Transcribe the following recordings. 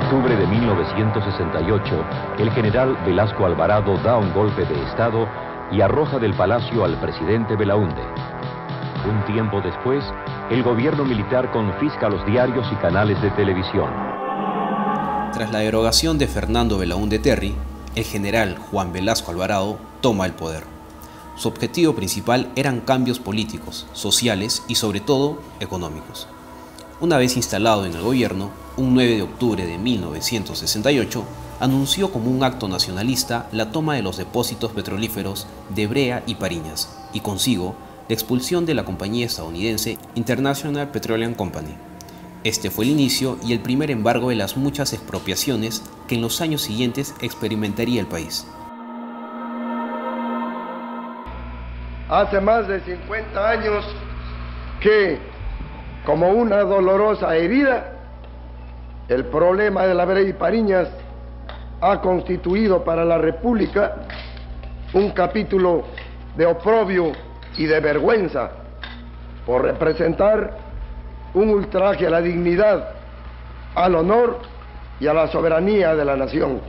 octubre de 1968, el general Velasco Alvarado da un golpe de Estado y arroja del palacio al presidente Belaúnde. Un tiempo después, el gobierno militar confisca los diarios y canales de televisión. Tras la derogación de Fernando Belaúnde Terry, el general Juan Velasco Alvarado toma el poder. Su objetivo principal eran cambios políticos, sociales y sobre todo económicos. Una vez instalado en el gobierno, un 9 de octubre de 1968, anunció como un acto nacionalista la toma de los depósitos petrolíferos de Brea y Pariñas, y consigo la expulsión de la compañía estadounidense International Petroleum Company. Este fue el inicio y el primer embargo de las muchas expropiaciones que en los años siguientes experimentaría el país. Hace más de 50 años que, como una dolorosa herida, el problema de la Brea y Pariñas ha constituido para la República un capítulo de oprobio y de vergüenza por representar un ultraje a la dignidad, al honor y a la soberanía de la nación.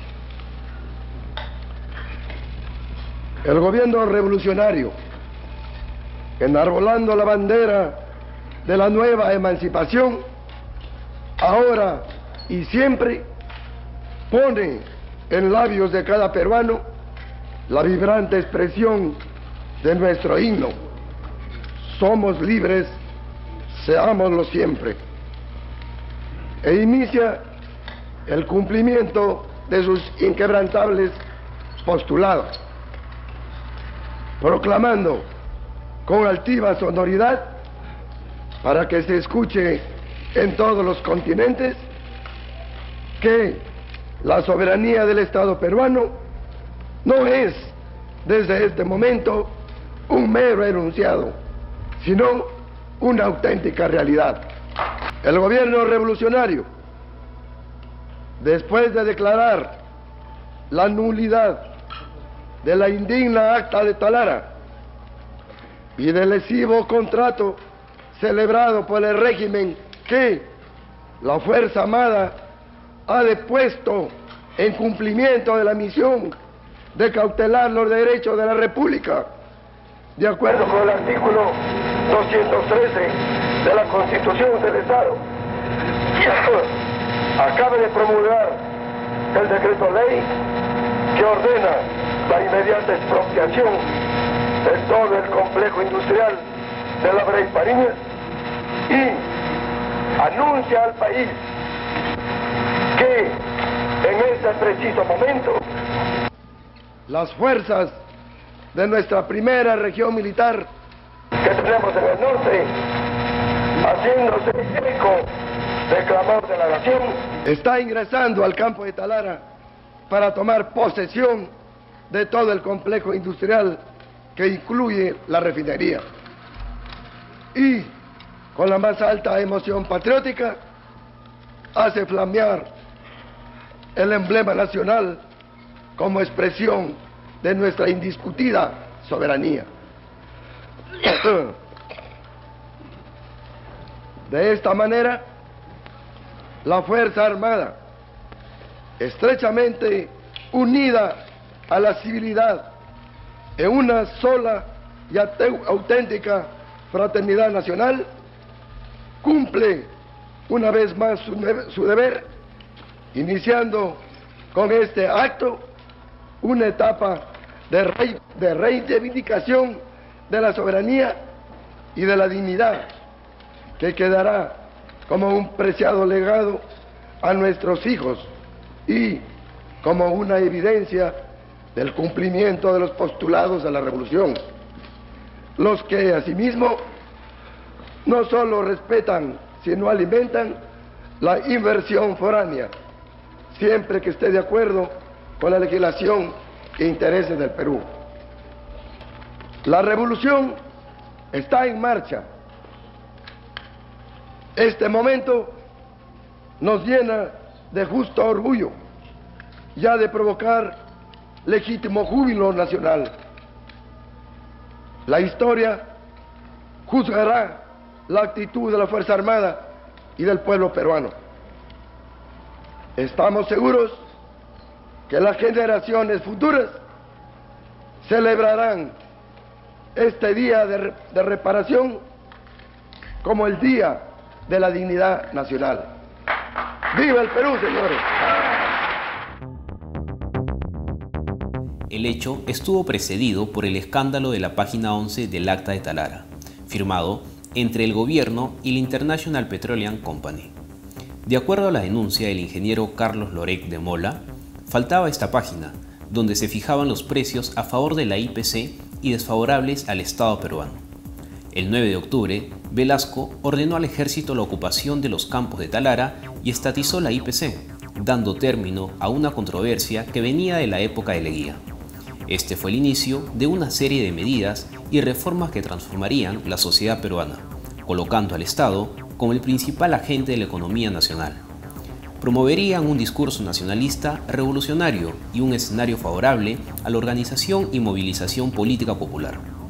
El gobierno revolucionario, enarbolando la bandera de la nueva emancipación, ahora y siempre pone en labios de cada peruano la vibrante expresión de nuestro himno: somos libres, seámoslo siempre. E inicia el cumplimiento de sus inquebrantables postulados, proclamando con altiva sonoridad, para que se escuche en todos los continentes, que la soberanía del Estado peruano no es, desde este momento, un mero enunciado, sino una auténtica realidad. El gobierno revolucionario, después de declarar la nulidad de la indigna Acta de Talara y del lesivo contrato celebrado por el régimen que la Fuerza Armada ha depuesto en cumplimiento de la misión de cautelar los derechos de la República, de acuerdo con el artículo 213 de la Constitución del Estado, acaba de promulgar el decreto ley que ordena la inmediata expropiación de todo el complejo industrial de la Brea y Pariñas y anuncia al país que en este preciso momento las fuerzas de nuestra primera región militar que tenemos en el norte, haciéndose eco del clamor de la nación, está ingresando al campo de Talara para tomar posesión de todo el complejo industrial que incluye la refinería. Y con la más alta emoción patriótica hace flamear el emblema nacional como expresión de nuestra indiscutida soberanía. De esta manera, la Fuerza Armada, estrechamente unida a la civilidad en una sola y auténtica fraternidad nacional, cumple una vez más su deber, iniciando con este acto una etapa de reivindicación de la soberanía y de la dignidad, que quedará como un preciado legado a nuestros hijos y como una evidencia del cumplimiento de los postulados de la revolución, los que asimismo no solo respetan, sino alimentan la inversión foránea, siempre que esté de acuerdo con la legislación e intereses del Perú. La revolución está en marcha. Este momento nos llena de justo orgullo, ya de provocar legítimo júbilo nacional. La historia juzgará la actitud de la Fuerza Armada y del pueblo peruano. Estamos seguros que las generaciones futuras celebrarán este día de reparación como el Día de la Dignidad Nacional. ¡Viva el Perú, señores! El hecho estuvo precedido por el escándalo de la página 11 del Acta de Talara, firmado entre el gobierno y la International Petroleum Company. De acuerdo a la denuncia del ingeniero Carlos Lorec de Mola, faltaba esta página, donde se fijaban los precios a favor de la IPC y desfavorables al Estado peruano. El 9 de octubre, Velasco ordenó al ejército la ocupación de los campos de Talara y estatizó la IPC, dando término a una controversia que venía de la época de Leguía. Este fue el inicio de una serie de medidas y reformas que transformarían la sociedad peruana, colocando al Estado como el principal agente de la economía nacional. Promoverían un discurso nacionalista revolucionario y un escenario favorable a la organización y movilización política popular.